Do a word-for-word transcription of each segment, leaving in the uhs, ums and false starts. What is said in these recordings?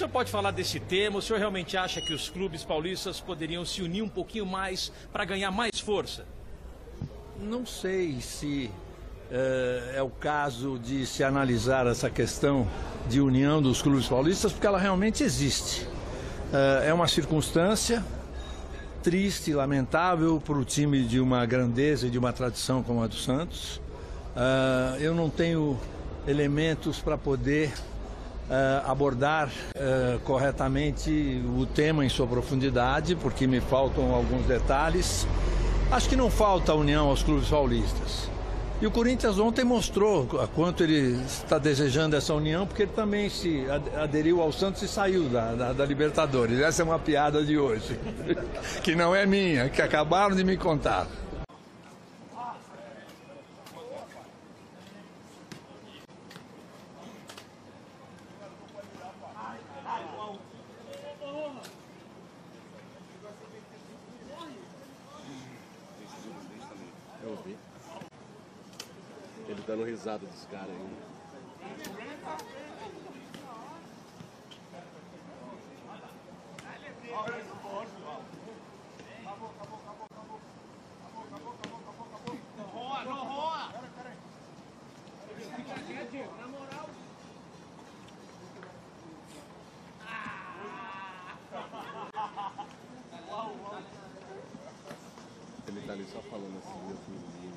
senhor pode falar desse tema? O senhor realmente acha que os clubes paulistas poderiam se unir um pouquinho mais para ganhar mais força? Não sei se é, é o caso de se analisar essa questão de união dos clubes paulistas, porque ela realmente existe. É, é uma circunstância triste, lamentável para o time de uma grandeza e de uma tradição como a do Santos. É, eu não tenho elementos para poder Uh, abordar uh, corretamente o tema em sua profundidade, porque me faltam alguns detalhes. Acho que não falta união aos clubes paulistas. E o Corinthians ontem mostrou a quanto ele está desejando essa união, porque ele também se aderiu ao Santos e saiu da, da, da Libertadores. Essa é uma piada de hoje, que não é minha, que acabaram de me contar. Eu vi. Ele dando risada dos caras aí. Ele tá ali só falando assim, meu filhinho.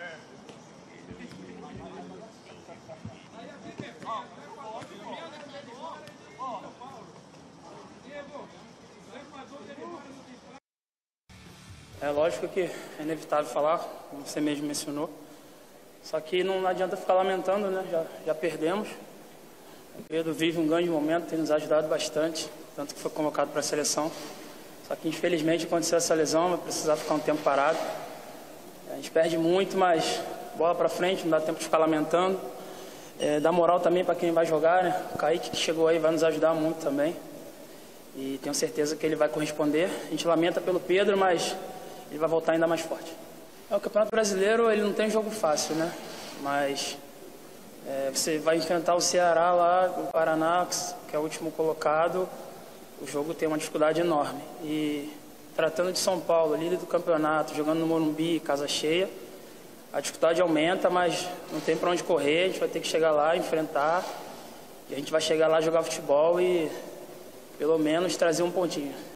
É lógico que é inevitável falar, como você mesmo mencionou. Só que não adianta ficar lamentando, né? Já, já perdemos. O Pedro vive um grande momento, tem nos ajudado bastante, tanto que foi convocado para a seleção. Só que infelizmente aconteceu essa lesão, vai precisar ficar um tempo parado. A gente perde muito, mas bola para frente, não dá tempo de ficar lamentando. É, dá moral também para quem vai jogar, né? O Kaique que chegou aí vai nos ajudar muito também. E tenho certeza que ele vai corresponder. A gente lamenta pelo Pedro, mas ele vai voltar ainda mais forte. É, o Campeonato Brasileiro ele não tem jogo fácil, né? Mas é, você vai enfrentar o Ceará lá, o Paraná, que é o último colocado. O jogo tem uma dificuldade enorme. E tratando de São Paulo, líder do campeonato, jogando no Morumbi, casa cheia, a dificuldade aumenta, mas não tem para onde correr. A gente vai ter que chegar lá, enfrentar. E a gente vai chegar lá, jogar futebol e pelo menos trazer um pontinho.